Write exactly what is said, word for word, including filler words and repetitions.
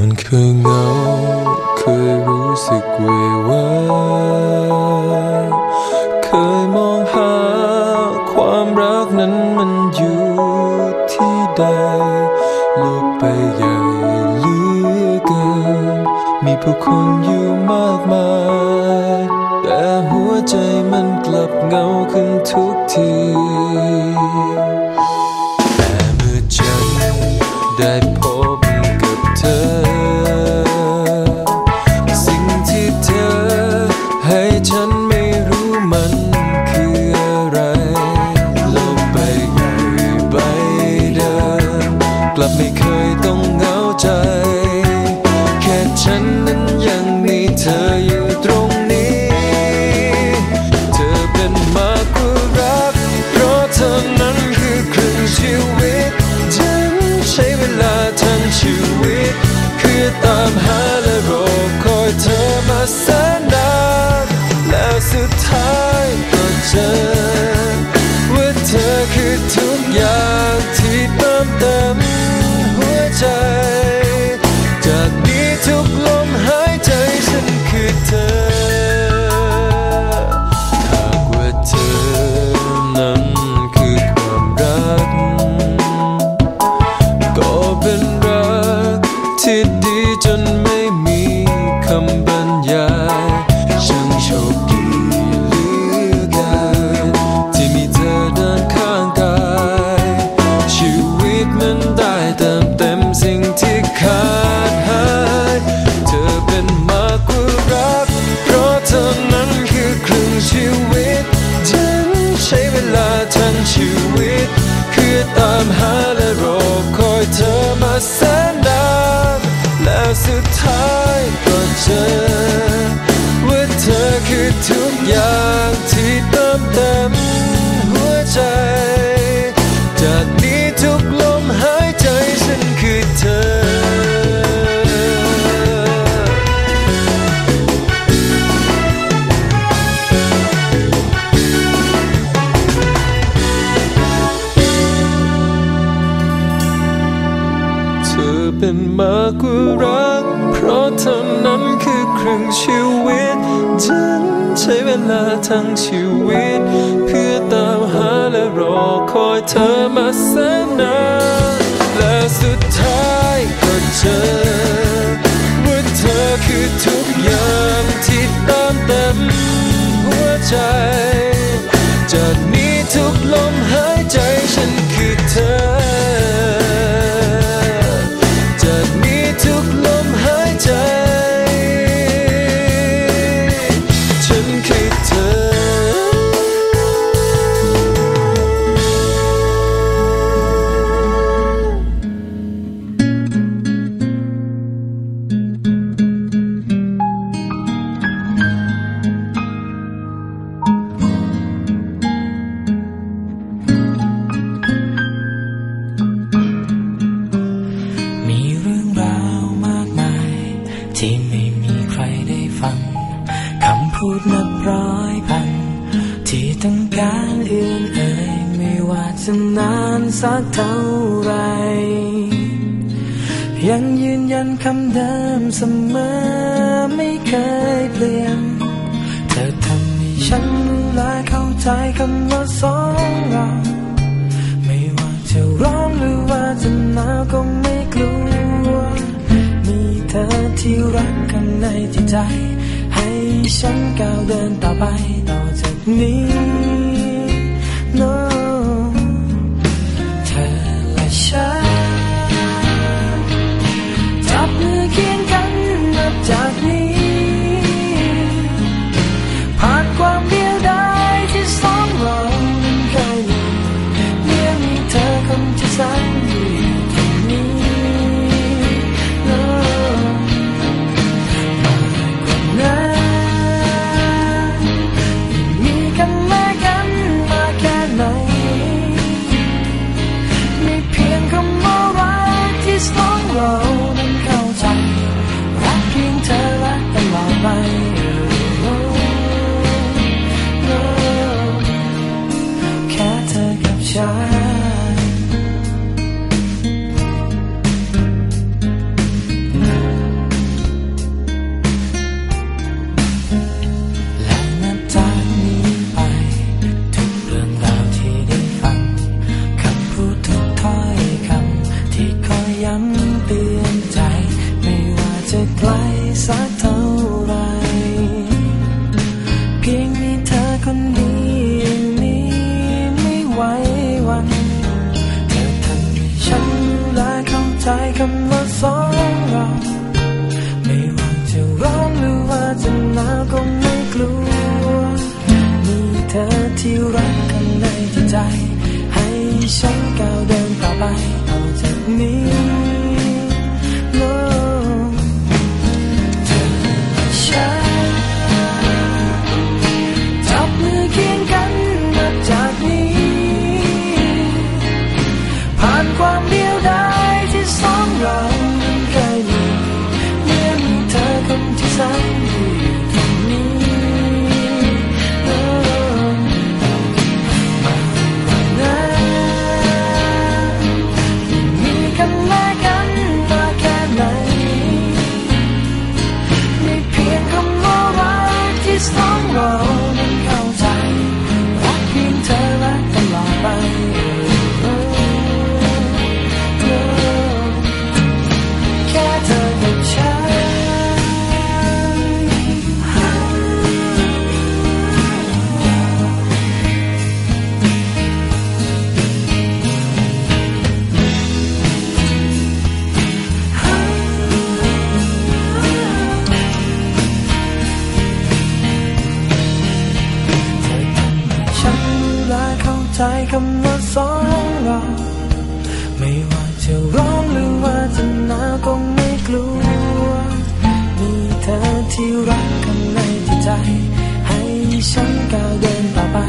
เคยเหงาเคยรู้สึกเววาเคยมองหาความรักนั้นมันอยู่ที่ใดโลกใบใหญ่เหลือเกินมีผู้คนอยู่มากมายแต่หัวใจมันกลับเหงาขึ้นทุกทีแต่เมื่อฉันได้พบกับเธอสิ่งที่เธอให้ฉันไม่รู้มันคืออะไรโลกใบใหญ่ใบเดิมกลับไม่เคยต้องเหงาใจแค่ฉันนั้นยังมีเธออยู่ตรงนี้เธอเป็นมากกว่ารักเพราะเธอนั้นคือครึ่งชีวิตฉันใช้เวลาทั้งชีวิตเพื่อตามหาและรอคอยเธอมาแสนนานแล้วสุดท้ายก็เจอว่าเธอคือทุกอย่างที่เติมเต็มหัวใจจากนี้ทุกลมหายใจฉันคือเธอหากว่าเธอนั้นคือความรักก็เป็นรักที่ดีจนไม่มีคำบรรยายช่างโชคดีเหลือเกินที่มีเธอเดินข้างกายชีวิตมันได้เติมเต็มสิ่งที่ขาดหายเธอเป็นมากกว่ารักเพราะเธอนั้นคือครึ่งชีวิตฉันใช้เวลาทั้งชีวิตเพื่อตามหาและรอคอยเธอมาแสนนานแล้วสุดท้ายก็เจอว่าเธอคือทุกอย่างที่เติมเต็มหัวใจจากนี้ทุกลมหายใจฉันคือเธอเธอเป็นมากกว่ารักเพราะเธอนั้นคือครึ่งชีวิตฉันใช้เวลาทั้งชีวิตเพื่อตามหาและรอคอยเธอมาแสนนานและสุดท้ายก็เจอว่าเธอคือทุกอย่างที่เติมเต็มหัวใจจากนี้ทุกลมหายใจฉันคือเธอจากนี้ทุกลมหายใจฉันคือเธอมีเรื่องราวมากมายที่ไม่มีใครได้ฟังคำพูดนับร้อยพันที่ต้องการเอื้อนเอ่ยไม่ว่าจะนานสักเท่าไรยังยืนยันคำเดิมเสมอไม่เคยเปลี่ยนเธอทำให้ฉันรู้และเข้าใจคำว่าสองเราไม่ว่าจะร้อนหรือว่าจะหนาวก็ไม่กลัวมีเธอที่รักข้างในจิตใจให้ฉันก้าวเดินต่อไปต่อจากนี้ no เธอและฉันจับมือเคียงกันนับจากนี้ผ่านความเดียวดายที่สองเรานั้นเคยมีเมื่อมีเธอคนที่แสนดีตรงนี้ no มากกว่านั้นยังมีกันไหมใจให้ฉันก้าวเดินต่อไปต่อจากนี้ no เธอฉันจับมือเคียงกันนับจากนี้ผ่านความเดียวดายที่สองเราเคยมีเมื่อมีเธอคนที่แสนดีตรงนี้สองเรานั้นเข้าใจรักเพียงเธอและตลอดไปแค่เธอกับฉันใจคำว่าสองเราไม่ว่าจะร้อนหรือว่าจะหนาวก็ไม่กลัวมีเธอที่รักข้างในจิตใจให้ฉันก้าวเดินต่อไป